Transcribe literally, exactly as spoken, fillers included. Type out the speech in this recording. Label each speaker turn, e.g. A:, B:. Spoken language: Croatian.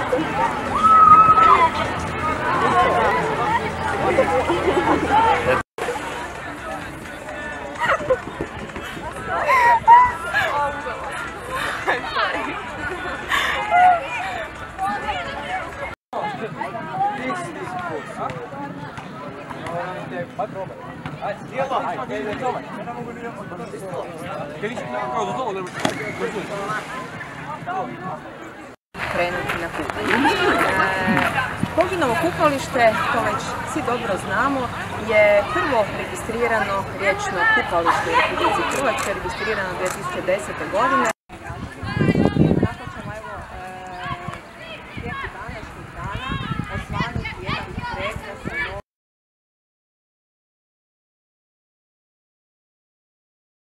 A: Krenuti na kupanje. Boginovo kupalište, to već svi dobro znamo, je prvo registrirano riječno kupalište u Republici Hrvatskoj, registrirano dvije tisuće desete godine.